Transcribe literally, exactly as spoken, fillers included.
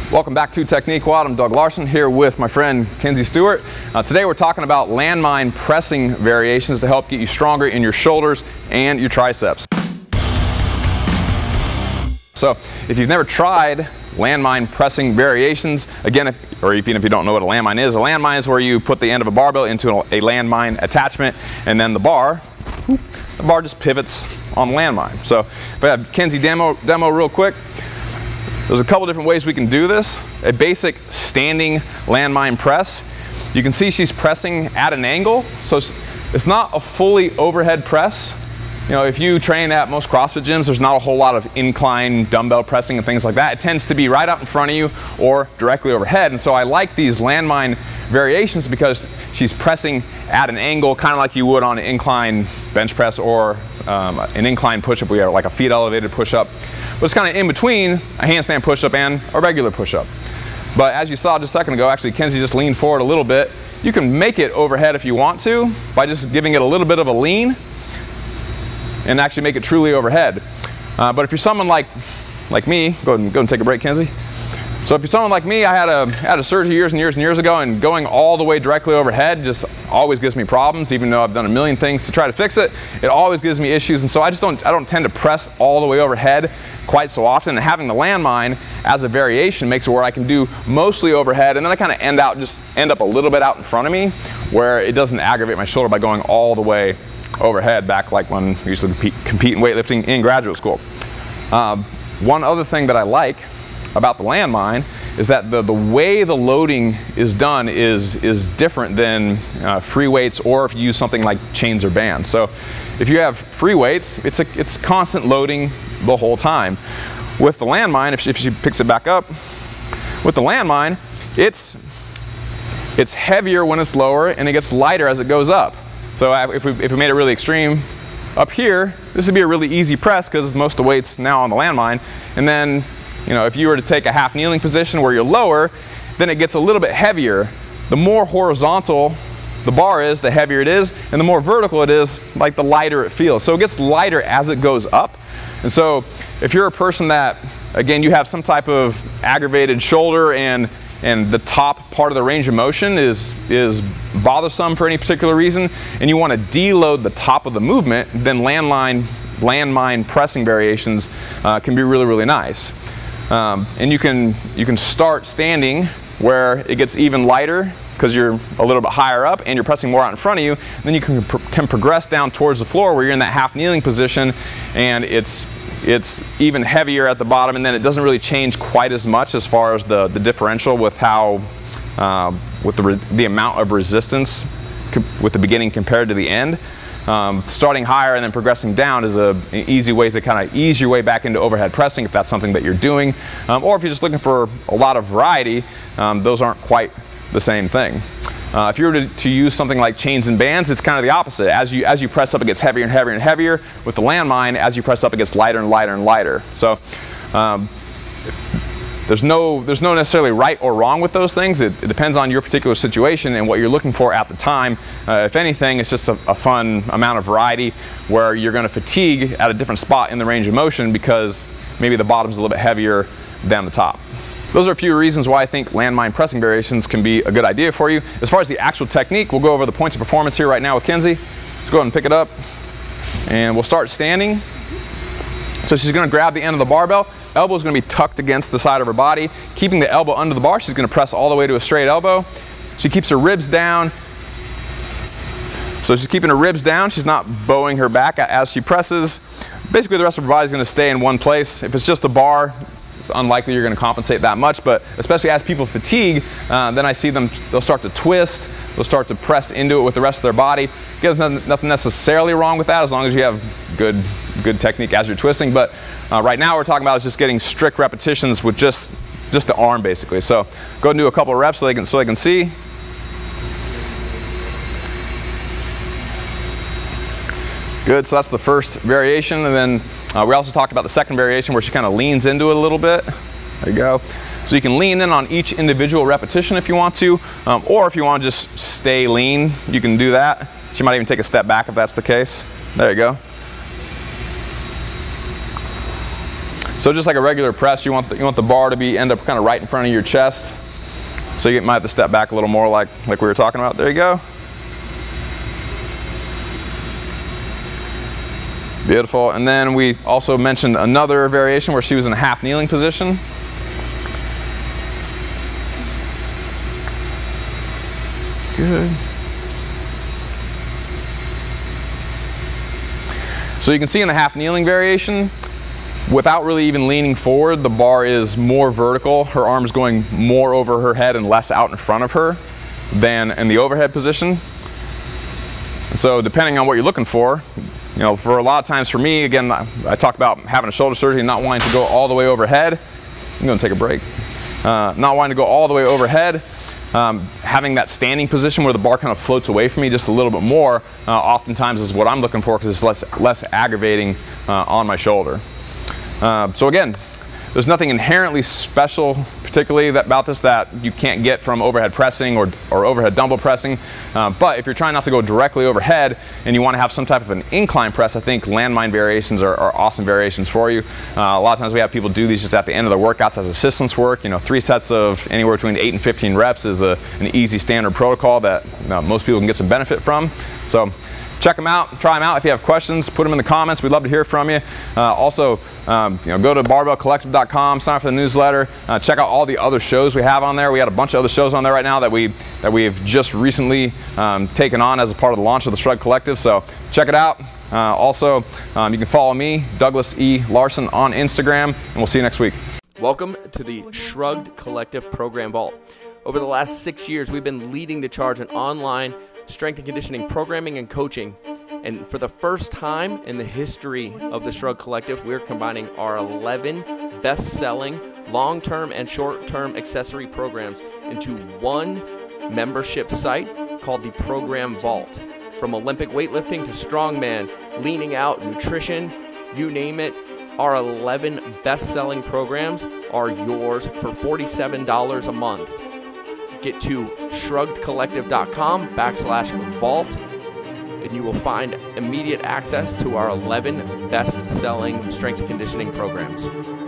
Welcome back to Technique Quad. I'm Doug Larson here with my friend Kenzie Stewart. Uh, today we're talking about landmine pressing variations to help get you stronger in your shoulders and your triceps. So if you've never tried landmine pressing variations, again, if, or even if you don't know what a landmine is, a landmine is where you put the end of a barbell into a, a landmine attachment, and then the bar, the bar just pivots on the landmine. So if I have Kenzie demo, demo real quick, there's a couple different ways we can do this. A basic standing landmine press. You can see she's pressing at an angle, so it's, it's not a fully overhead press. You know, if you train at most CrossFit gyms, there's not a whole lot of incline dumbbell pressing and things like that. It tends to be right up in front of you or directly overhead. And so I like these landmine variations because she's pressing at an angle, kind of like you would on an incline bench press or um, an incline push-up. We have like a feet elevated push-up. But it's kind of in between a handstand push-up and a regular push-up. But as you saw just a second ago, actually Kenzie just leaned forward a little bit. You can make it overhead if you want to by just giving it a little bit of a lean and actually make it truly overhead. Uh, but if you're someone like like me, go ahead and go and take a break, Kenzie. So if you're someone like me, I had a had a surgery years and years and years ago, and going all the way directly overhead just always gives me problems. Even though I've done a million things to try to fix it, it always gives me issues. And so I just don't I don't tend to press all the way overhead quite so often. And having the landmine as a variation makes it where I can do mostly overhead, and then I kind of end out just end up a little bit out in front of me, where it doesn't aggravate my shoulder by going all the way overhead, back like when we used to compete, compete in weightlifting in graduate school. Uh, one other thing that I like about the landmine is that the, the way the loading is done is, is different than uh, free weights, or if you use something like chains or bands. So if you have free weights, it's, a, it's constant loading the whole time. With the landmine, if she, if she picks it back up, with the landmine, it's, it's heavier when it's lower and it gets lighter as it goes up. So if we, if we made it really extreme, up here, this would be a really easy press because most of the weight's now on the landmine. And then, you know, if you were to take a half kneeling position where you're lower, then it gets a little bit heavier. The more horizontal the bar is, the heavier it is, and the more vertical it is, like the lighter it feels. So it gets lighter as it goes up. And so if you're a person that, again, you have some type of aggravated shoulder and and the top part of the range of motion is, is bothersome for any particular reason, and you want to deload the top of the movement, then landmine, landmine pressing variations uh, can be really, really nice. Um, and you can, you can start standing where it gets even lighter because you're a little bit higher up and you're pressing more out in front of you. Then you can, can progress down towards the floor where you're in that half kneeling position, and it's it's even heavier at the bottom, and then it doesn't really change quite as much as far as the, the differential with how, uh, with the, re the amount of resistance with the beginning compared to the end. Um, starting higher and then progressing down is a, an easy way to kind of ease your way back into overhead pressing if that's something that you're doing. Um, or if you're just looking for a lot of variety, um, those aren't quite the same thing. Uh, if you were to, to use something like chains and bands, it's kind of the opposite. As you, as you press up, it gets heavier and heavier and heavier. With the landmine, as you press up, it gets lighter and lighter and lighter. So um, there's, no, there's no necessarily right or wrong with those things. It, it depends on your particular situation and what you're looking for at the time. Uh, if anything, it's just a, a fun amount of variety where you're going to fatigue at a different spot in the range of motion because maybe the bottom's a little bit heavier than the top. Those are a few reasons why I think landmine pressing variations can be a good idea for you. As far as the actual technique, we'll go over the points of performance here right now with Kenzie. Let's go ahead and pick it up, and we'll start standing. So she's going to grab the end of the barbell. Elbow is going to be tucked against the side of her body. Keeping the elbow under the bar, she's going to press all the way to a straight elbow. She keeps her ribs down. So she's keeping her ribs down. She's not bowing her back as she presses. Basically, the rest of her body is going to stay in one place. If it's just a bar, it's unlikely you're going to compensate that much, but especially as people fatigue, uh, then I see them, they'll start to twist, they'll start to press into it with the rest of their body. There's nothing necessarily wrong with that as long as you have good, good technique as you're twisting, but uh, right now we're talking about is just getting strict repetitions with just, just the arm basically. So go ahead and do a couple of reps so they can, so they can see. Good, so that's the first variation, and then Uh, we also talked about the second variation where she kind of leans into it a little bit. There you go. So you can lean in on each individual repetition if you want to, um, or if you want to just stay lean, you can do that. She might even take a step back if that's the case. There you go. So just like a regular press, you want the, you want the bar to be end up kind of right in front of your chest. So you might have to step back a little more like, like we were talking about. There you go. Beautiful. And then we also mentioned another variation where she was in a half kneeling position. Good. So you can see in the half kneeling variation, without really even leaning forward, the bar is more vertical. Her arm's going more over her head and less out in front of her than in the overhead position. So depending on what you're looking for, you know, for a lot of times for me, again, I, I talk about having a shoulder surgery and not wanting to go all the way overhead. I'm going to take a break. Uh, not wanting to go all the way overhead. Um, having that standing position where the bar kind of floats away from me just a little bit more, uh, oftentimes is what I'm looking for because it's less, less aggravating uh, on my shoulder. Uh, so again, there's nothing inherently special, particularly that, about this that you can't get from overhead pressing or, or overhead dumbbell pressing. Uh, but if you're trying not to go directly overhead and you want to have some type of an incline press, I think landmine variations are, are awesome variations for you. Uh, a lot of times we have people do these just at the end of their workouts as assistance work. You know, three sets of anywhere between eight and fifteen reps is a, an easy standard protocol that uh, most people can get some benefit from. So check them out, try them out. If you have questions, put them in the comments. We'd love to hear from you. Uh, also, um, you know, go to barbell collective dot com, sign up for the newsletter, uh, check out all the other shows we have on there. We had a bunch of other shows on there right now that we that we have just recently um, taken on as a part of the launch of the Shrug Collective. So check it out. Uh, also, um, you can follow me, Douglas E. Larson, on Instagram, and we'll see you next week. Welcome to the Shrugged Collective Program Vault. Over the last six years, we've been leading the charge in online strength and conditioning programming and coaching. And for the first time in the history of the Shrug Collective, we're combining our eleven best-selling long-term and short-term accessory programs into one membership site called the Program Vault. From Olympic weightlifting to strongman, leaning out, nutrition, you name it, our eleven best-selling programs are yours for forty-seven dollars a month. Get to shrugged collective dot com backslash vault and you will find immediate access to our eleven best-selling strength and conditioning programs.